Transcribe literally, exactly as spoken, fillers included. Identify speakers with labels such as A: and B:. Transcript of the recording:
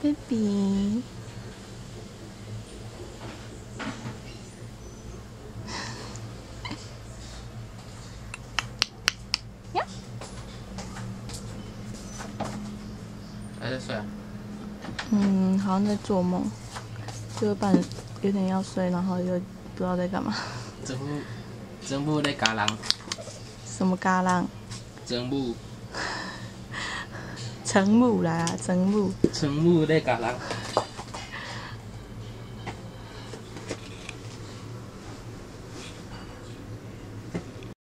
A: ，baby。呀，
B: 还在睡啊？
A: 嗯，好像在做梦，就半有点要睡，然后又不知道在干嘛。
B: 全部全部在家人。
A: 什么家人？
B: 全部。
A: 陈母啦，陈母。
B: 全部在家人。